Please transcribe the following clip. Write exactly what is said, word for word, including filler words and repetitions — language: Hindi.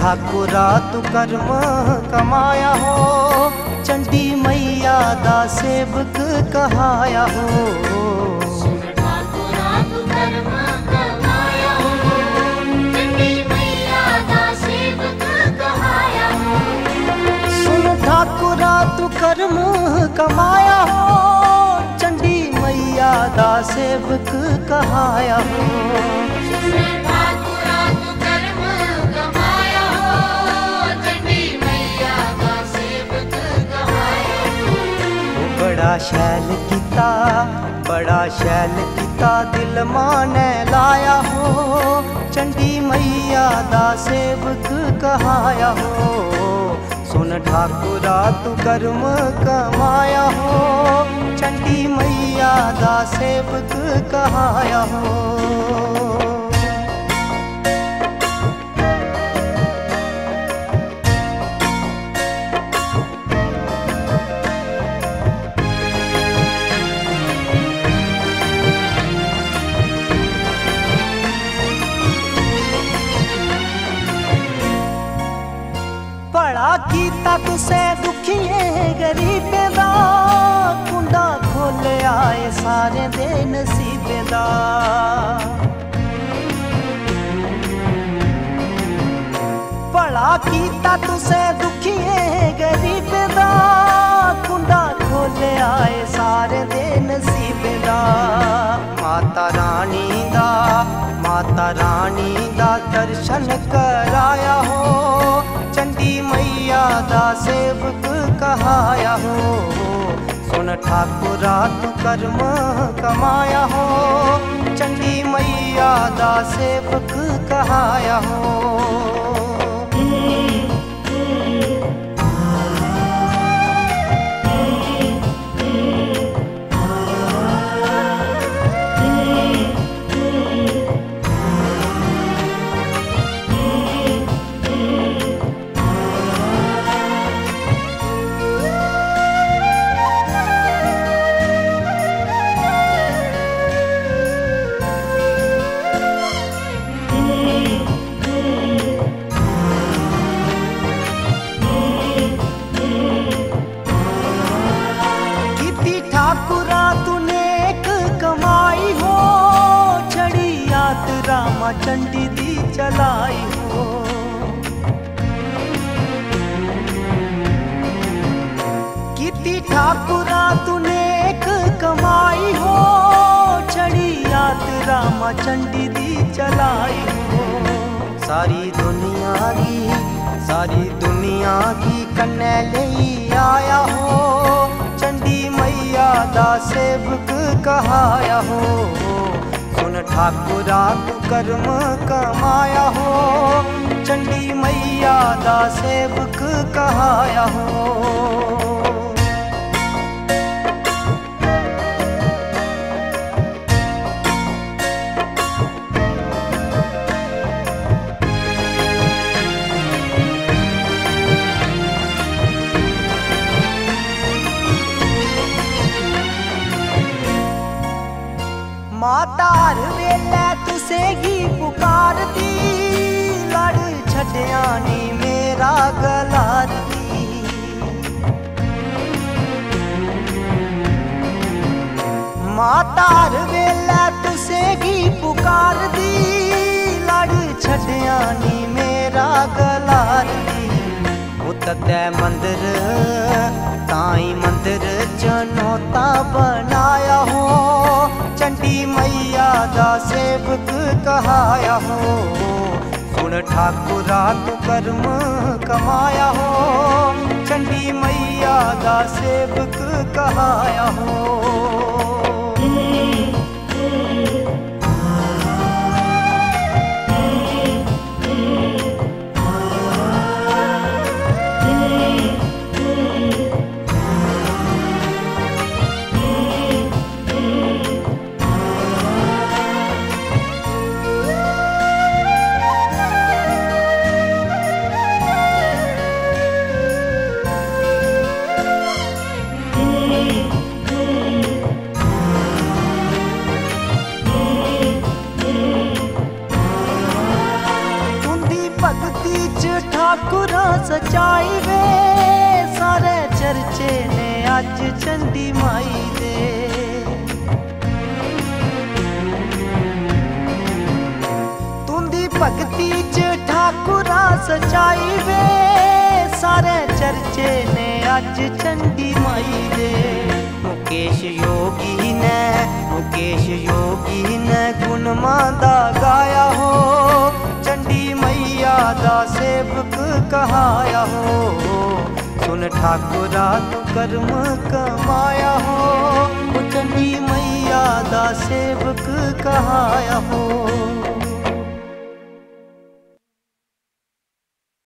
ठाकुरा तू कर्म कमाया हो, चंडी मैया दा सेवक कहाया हो। सुन ठाकुरा तू कर्म कमाया हो, चंडी मैया दा सेवक कहाया हो। सुन ठाकुरा तू कर्म कमाया हो, चंडी मैया दा सेवक कहाया हो। बड़ा शैल किता, बड़ा शैल किता दिल माने लाया हो, चंडी मैया दा सेवक कहाया हो। सुन ठाकुरा तू कर्म कमाया हो, चंडी मैया दा सेवक कहाया हो। बड़ा कीता तुसे दुखिए गरीबें दा, कुंडा खोले आए सारे दे नसीबें दा। बड़ा कीता तुसे दुखिए गरीबें दा, कुंडा खोले आए सारे दे नसीबें दा। माता रानी दा, माता रानी दा दर्शन कराया हो, चंडी मैया दा सेवक कहाया हो। सुन ठाकुरा तू कर्म कमाया हो, चंडी मैया दा सेवक कहाया हो। ठाकुरा तूने एक कमाई हो, छड़ी यात्रा मां चंडी दी चलाई हो। किती ठाकुरा तूने एक कमाई हो, छड़ी यात्रा मां चंडी दी चलाई हो। सारी दुनिया की, सारी दुनिया की कन्ने ले आया हो, चंडी मैया दा सेवक कहाया हो। सुन ठाकुरा तू कर्म कमाया हो, चंडी मैया दा सेवक कहाया हो। माता हर वेले तुसे ही पुकार दी, लड़ छड्या नी मेरा गला दी। माता हर वेले तुसे ही पुकार दी, लड़ छड्या नी मेरा गला दी। उतते मंदिर ताई मंदिर जनोता बनाया हो, चंडी मैया दा सेवक कहाया हो। सुन ठाकुरा तू कर्म कमाया हो, चंडी मैया दा सेवक कहाया हो। अज चंडी माई दे। तुंदी भगती च ठाकुरा सचाई वे, सारे चर्चे ने अज चंडी माई दे। मुकेश योगी ने मुकेश योगी ने गुण मांदा गाया हो, चंडी मैया दा सेवक कहाया हो। सुन ठाकुरा तू कर्म कमाया हो, चंडी मैया दा सेवक कहाया हो।